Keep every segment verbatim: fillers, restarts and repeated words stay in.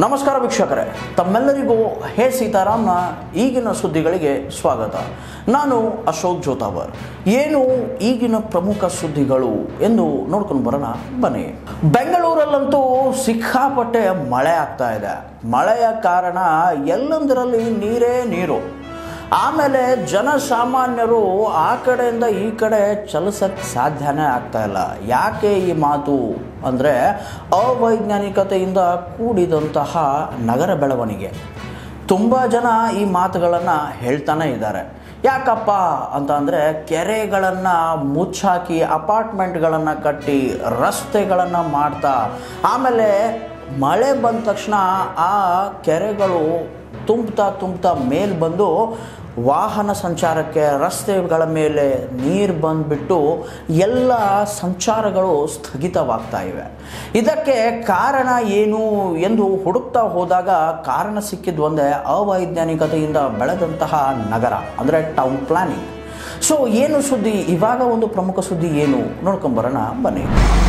ನಮಸ್ಕಾರ ವೀಕ್ಷಕರೇ, ತಮ್ಮೆಲ್ಲರಿಗೂ ಹೇ ಸೀತಾರಾಮ್ನ ಈಗಿನ ಸುದ್ದಿಗಳಿಗೆ ಸ್ವಾಗತ. ನಾನು ಅಶೋಕ್ ಜೋತಾವರ್. ಏನು ಈಗಿನ ಪ್ರಮುಖ ಸುದ್ದಿಗಳು ಎಂದು ನೋಡ್ಕೊಂಡು ಬರೋಣ ಬನ್ನಿ. ಬೆಂಗಳೂರಲ್ಲಂತೂ ಸಿಕ್ಕಾಪಟ್ಟೆ ಮಳೆ ಆಗ್ತಾ ಇದೆ. ಮಳೆಯ ಕಾರಣ ಎಲ್ಲಂದರಲ್ಲಿ ನೀರೇ ನೀರು. ಆಮೇಲೆ ಜನಸಾಮಾನ್ಯರು ಆ ಕಡೆಯಿಂದ ಈ ಕಡೆ ಚಲಿಸಕ್ಕೆ ಸಾಧ್ಯನೇ ಆಗ್ತಾ ಇಲ್ಲ. ಯಾಕೆ ಈ ಮಾತು ಅಂದರೆ, ಅವೈಜ್ಞಾನಿಕತೆಯಿಂದ ಕೂಡಿದಂತಹ ನಗರ ಬೆಳವಣಿಗೆ. ತುಂಬ ಜನ ಈ ಮಾತುಗಳನ್ನು ಹೇಳ್ತಾನೆ ಇದ್ದಾರೆ. ಯಾಕಪ್ಪ ಅಂತ ಅಂದರೆ, ಕೆರೆಗಳನ್ನು ಮುಚ್ಚಾಕಿ ಅಪಾರ್ಟ್ಮೆಂಟ್ಗಳನ್ನು ಕಟ್ಟಿ ರಸ್ತೆಗಳನ್ನು ಮಾಡ್ತಾ, ಆಮೇಲೆ ಮಳೆ ಬಂದ ತಕ್ಷಣ ಆ ಕೆರೆಗಳು ತುಂಬುತ್ತಾ ತುಂಬುತ್ತಾ ಮೇಲೆ ಬಂದು ವಾಹನ ಸಂಚಾರಕ್ಕೆ, ರಸ್ತೆಗಳ ಮೇಲೆ ನೀರು ಬಂದುಬಿಟ್ಟು ಎಲ್ಲ ಸಂಚಾರಗಳು ಸ್ಥಗಿತವಾಗ್ತಾ ಇವೆ. ಇದಕ್ಕೆ ಕಾರಣ ಏನು ಎಂದು ಹುಡುಕ್ತಾ ಹೋದಾಗ ಕಾರಣ ಸಿಕ್ಕಿದ್ದು ಒಂದೇ, ಅವೈಜ್ಞಾನಿಕತೆಯಿಂದ ಬೆಳೆದಂತಹ ನಗರ ಅಂದರೆ ಟೌನ್ ಪ್ಲಾನಿಂಗ್. ಸೊ ಏನು ಸುದ್ದಿ, ಇವಾಗ ಒಂದು ಪ್ರಮುಖ ಸುದ್ದಿ ಏನು ನೋಡ್ಕೊಂಬರೋಣ ಬನ್ನಿ.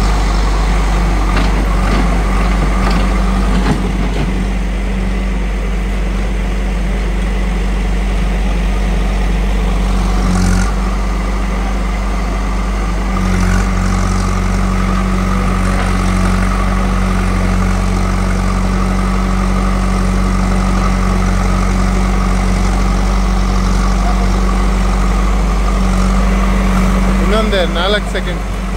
ನಾಲ್ಕು ಸೆಕೆಂಡ್.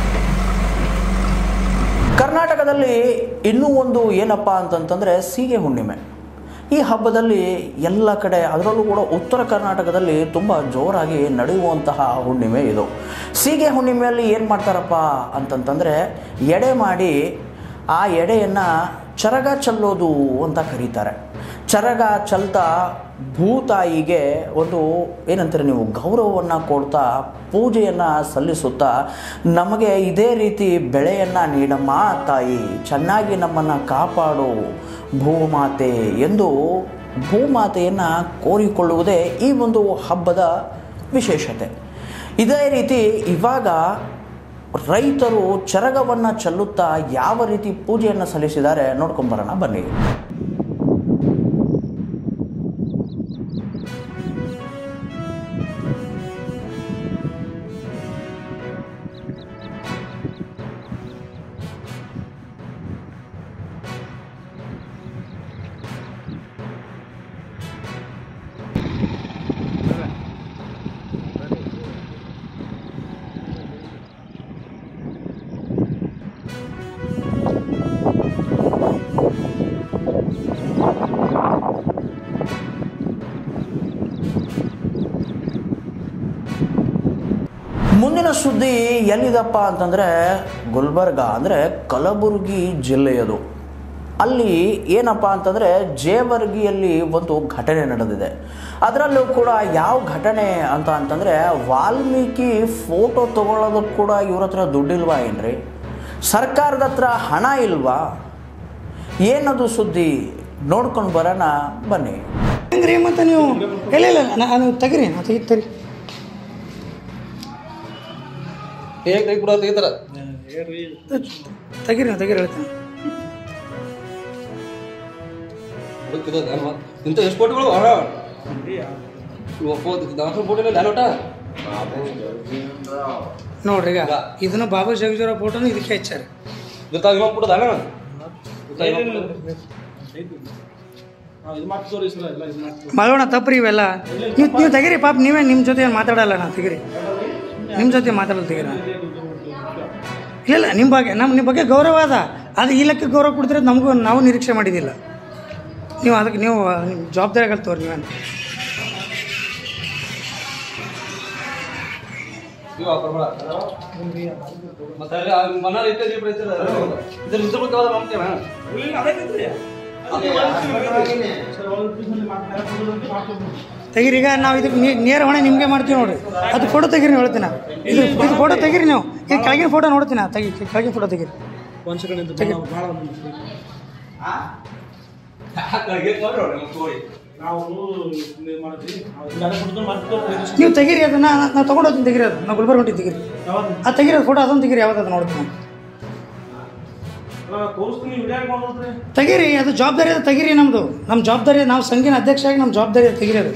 ಕರ್ನಾಟಕದಲ್ಲಿ ಇನ್ನೂ ಒಂದು ಏನಪ್ಪ ಅಂತಂತಂದರೆ ಸೀಗೆ ಹುಣ್ಣಿಮೆ. ಈ ಹಬ್ಬದಲ್ಲಿ ಎಲ್ಲ ಕಡೆ, ಅದರಲ್ಲೂ ಕೂಡ ಉತ್ತರ ಕರ್ನಾಟಕದಲ್ಲಿ ತುಂಬ ಜೋರಾಗಿ ನಡೆಯುವಂತಹ ಹುಣ್ಣಿಮೆ ಇದು. ಸೀಗೆ ಹುಣ್ಣಿಮೆಯಲ್ಲಿ ಏನು ಮಾಡ್ತಾರಪ್ಪ ಅಂತಂತಂದರೆ, ಎಡೆ ಮಾಡಿ ಆ ಎಡೆಯನ್ನು ಚರಗ ಚೆಲ್ಲೋದು ಅಂತ ಕರೀತಾರೆ. ಚರಗ ಚೆಲ್ತಾ ಭೂತಾಯಿಗೆ ಒಂದು ಏನಂತಾರೆ ನೀವು ಗೌರವವನ್ನು ಕೊಡ್ತಾ, ಪೂಜೆಯನ್ನು ಸಲ್ಲಿಸುತ್ತಾ, ನಮಗೆ ಇದೇ ರೀತಿ ಬೆಳೆಯನ್ನು ನೀಡಮ್ಮ ತಾಯಿ, ಚೆನ್ನಾಗಿ ನಮ್ಮನ್ನು ಕಾಪಾಡು ಭೂಮಾತೆ ಎಂದು ಭೂಮಾತೆಯನ್ನು ಕೋರಿಕೊಳ್ಳುವುದೇ ಈ ಒಂದು ಹಬ್ಬದ ವಿಶೇಷತೆ. ಇದೇ ರೀತಿ ಇವಾಗ ರೈತರು ಚರಗವನ್ನು ಚೆಲ್ಲುತ್ತಾ ಯಾವ ರೀತಿ ಪೂಜೆಯನ್ನು ಸಲ್ಲಿಸಿದ್ದಾರೆ ನೋಡ್ಕೊಂಬರೋಣ ಬನ್ನಿ. ಮುಂದಿನ ಸುದ್ದಿ ಎಲ್ಲಿದಪ್ಪ ಅಂತಂದರೆ, ಗುಲ್ಬರ್ಗ ಅಂದರೆ ಕಲಬುರಗಿ ಜಿಲ್ಲೆಯದು. ಅಲ್ಲಿ ಏನಪ್ಪ ಅಂತಂದರೆ, ಜೇವರ್ಗಿಯಲ್ಲಿ ಒಂದು ಘಟನೆ ನಡೆದಿದೆ. ಅದರಲ್ಲೂ ಕೂಡ ಯಾವ ಘಟನೆ ಅಂತ ಅಂತಂದರೆ, ವಾಲ್ಮೀಕಿ ಫೋಟೋ ತೊಗೊಳ್ಳೋದಕ್ಕೆ ಕೂಡ ಇವ್ರ ಹತ್ರ ದುಡ್ಡಿಲ್ವಾ ಏನ್ರಿ? ಸರ್ಕಾರದ ಹತ್ರ ಹಣ ಇಲ್ವಾ? ಏನದು ಸುದ್ದಿ ನೋಡ್ಕೊಂಡು ಬರೋಣ ಬನ್ನಿ. ಹೆಂಗ್ರಿ ಮತ್ತು ನೀವು ಇಲ್ಲ ಇಲ್ಲ ನಾನು ತೆಗಿರಿ, ನಾವು ತೆಗಿ ತೆಗಿ ತೆಗಿರಿ ನಾವು ತೆಗಿರಿ ಹೇಳ್ತೀನಿ. ಇಂಥ ಎಷ್ಟು ಫೋಟೋಗಳು ನೋಡ್ರಿ, ಈಗ ಇದನ್ನು ಬಾಬಾ ಜಗಜೀವರ ಫೋಟೋನು ಇದಕ್ಕೆ ಹಚ್ಚಾರ. ಮಾಡೋಣ ತಪ್ಪ್ರಿ ಇವೆಲ್ಲ. ನೀವು ನೀವು ತೆಗಿರಿ ಪಾಪ, ನೀವೇ ನಿಮ್ಮ ಜೊತೆ ಏನು ಮಾತಾಡಲ್ಲ. ನಾ ತೆಗಿರಿ, ನಿಮ್ಮ ಜೊತೆ ಮಾತಾಡಲ್ಲ ತೆಗಿರ. ಇಲ್ಲ ನಿಮ್ಮ ಬಗ್ಗೆ ನಮ್ಮ ನಿಮ್ಮ ಬಗ್ಗೆ ಗೌರವ ಅದ, ಅದು ಈ ಲೆಕ್ಕ ಗೌರವ ಕೊಡ್ತಿರೋ ನಮಗೂ ನಾವು ನಿರೀಕ್ಷೆ ಮಾಡಿದ್ದಿಲ್ಲ. ನೀವು ಅದಕ್ಕೆ ನೀವು ನಿಮ್ಮ ಜವಾಬ್ದಾರಿ ಆಗಲ್ತವ್ರಿ. ನೀವೇನು ತೆಗಿರಿ. ಈಗ ನಾವು ಇದಕ್ಕೆ ನೇರ ಹೊಣೆ ನಿಮಗೆ ಮಾಡ್ತೀವಿ ನೋಡಿರಿ. ಅದು ಫೋಟೋ ತೆಗಿರಿ, ನೀವು ಹೇಳ್ತೀನಿ. ಇದು ಇದು ಫೋಟೋ ತೆಗಿರಿ. ನೀವು ಈಗ ಕೆಳಗಿನ ಫೋಟೋ ನೋಡ್ತೀನಿ, ತೆಗಿ ಕೆಳಗಿನ ಫೋಟೋ ತೆಗಿರಿ. ಒಂದು ಸೆಕೆಂಡ್ ತೆಗಿ. ನೀವು ತೆಗಿರಿ ಅದನ್ನ, ನಾವು ತೊಗೊಂಡು ಹೋಗ್ತೀನಿ. ತೆಗಿರಿ ಅದು, ನಾವು ಗುಲ್ಬರ್ಗ ಹೊಂಟಿದ್ದು ತೆಗಿರಿ. ಅದು ತೆಗಿರಿ, ಅದು ಫೋಟೋ ಅದೊಂದು ತೆಗಿರಿ. ಯಾವ್ದು ಅದು ನೋಡ್ತೀನಿ. ತೆಗೀರಿ, ಅದು ಜವಾಬ್ದಾರಿ ಅದು ತೆಗೀರಿ. ನಮ್ಮದು ನಮ್ಮ ಜವಾಬ್ದಾರಿ, ನಾವು ಸಂಘಿನ ಅಧ್ಯಕ್ಷ ಆಗಿ ನಮ್ಮ ಜವಾಬ್ದಾರಿ ಅದು ತೆಗೀರಿ. ಅದು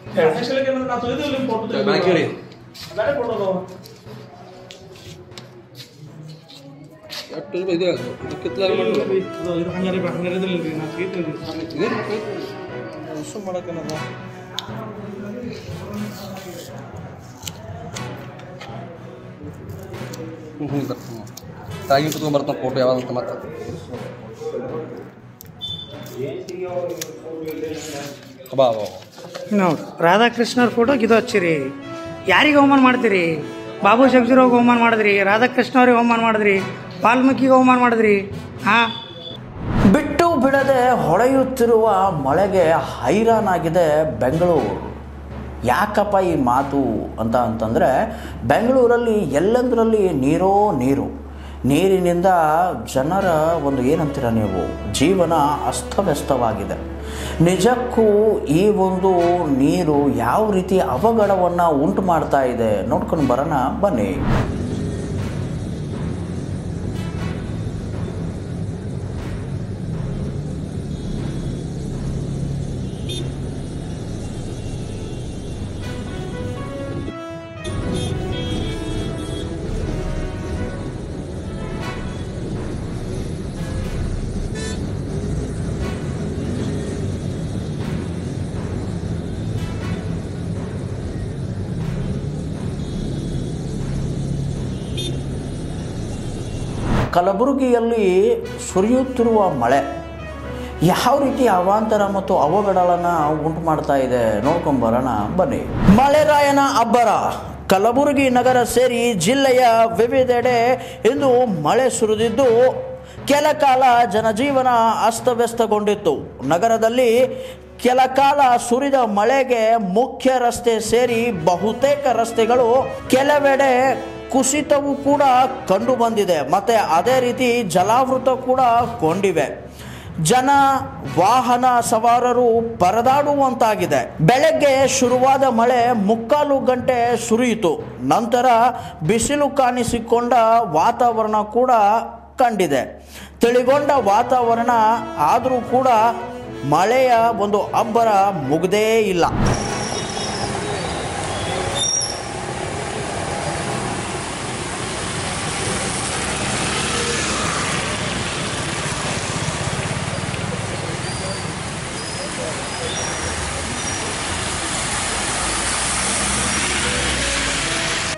ತಾಗಿ ಕುತ್ಕೊಂಡ್ಬರ್ತಾನೆ ಫೋಟೋ ಯಾವ್ದಂತ ಮತ್ತೆ ನೋಡಿ ರಾಧಾಕೃಷ್ಣವ್ರ ಫೋಟೋಗೆ ಇದು ಹಚ್ಚಿರಿ. ಯಾರಿಗೆ ಅವಮಾನ ಮಾಡ್ತೀರಿ? ಬಾಬು ಜಗಜೀರಾವ್ಗೆ ಅವಮಾನ ಮಾಡಿದ್ರಿ, ರಾಧಾಕೃಷ್ಣ ಅವ್ರಿಗೆ ಅವಮಾನ ಮಾಡಿದ್ರಿ, ವಾಲ್ಮೀಕಿಗೆ ಅವಮಾನ ಮಾಡಿದ್ರಿ. ಹಾಂ, ಬಿಟ್ಟು ಬಿಡದೆ ಹೊಳೆಯುತ್ತಿರುವ ಮಳೆಗೆ ಹೈರಾಣಾಗಿದೆ ಬೆಂಗಳೂರು. ಯಾಕಪ್ಪ ಈ ಮಾತು ಅಂತ ಅಂತಂದರೆ, ಬೆಂಗಳೂರಲ್ಲಿ ಎಲ್ಲಂದರಲ್ಲಿ ನೀರೋ ನೀರು. ನೀರಿನಿಂದ ಜನರ ಒಂದು ಏನಂತೀರ ನೀವು, ಜೀವನ ಅಸ್ತವ್ಯಸ್ತವಾಗಿದೆ. ನಿಜಕ್ಕೂ ಈ ಒಂದು ನೀರು ಯಾವ ರೀತಿ ಅವಘಡವನ್ನು ಉಂಟು ಮಾಡ್ತಾ ಇದೆ ನೋಡ್ಕೊಂಡು ಬರೋಣ ಬನ್ನಿ. ಕಲಬುರಗಿಯಲ್ಲಿ ಸುರಿಯುತ್ತಿರುವ ಮಳೆ ಯಾವ ರೀತಿ ಅವಾಂತರ ಮತ್ತು ಅವಘಡಗಳನ್ನು ಉಂಟು ಮಾಡ್ತಾ ಇದೆ ನೋಡ್ಕೊಂಬರೋಣ ಬನ್ನಿ. ಮಳೆರಾಯನ ಅಬ್ಬರ. ಕಲಬುರಗಿ ನಗರ ಸೇರಿ ಜಿಲ್ಲೆಯ ವಿವಿಧೆಡೆ ಇಂದು ಮಳೆ ಸುರಿದಿದ್ದು ಕೆಲ ಕಾಲ ಜನಜೀವನ ಅಸ್ತವ್ಯಸ್ತಗೊಂಡಿತ್ತು. ನಗರದಲ್ಲಿ ಕೆಲ ಕಾಲ ಸುರಿದ ಮಳೆಗೆ ಮುಖ್ಯ ರಸ್ತೆ ಸೇರಿ ಬಹುತೇಕ ರಸ್ತೆಗಳು ಕೆಲವೆಡೆ ಕುಸಿತವು ಕೂಡ ಕಂಡು ಬಂದಿದೆ. ಮತ್ತು ಅದೇ ರೀತಿ ಜಲಾವೃತ ಕೂಡ ಕೊಂಡಿವೆ. ಜನ ವಾಹನ ಸವಾರರು ಪರದಾಡುವಂತಾಗಿದೆ. ಬೆಳಗ್ಗೆ ಶುರುವಾದ ಮಳೆ ಮುಕ್ಕಾಲು ಗಂಟೆ ಸುರಿಯಿತು. ನಂತರ ಬಿಸಿಲು ಕಾಣಿಸಿಕೊಂಡ ವಾತಾವರಣ ಕೂಡ ಕಂಡಿದೆ. ತಿಳಿಗೊಂಡ ವಾತಾವರಣ ಆದರೂ ಕೂಡ ಮಳೆಯ ಒಂದು ಅಬ್ಬರ ಮುಗದೇ ಇಲ್ಲ.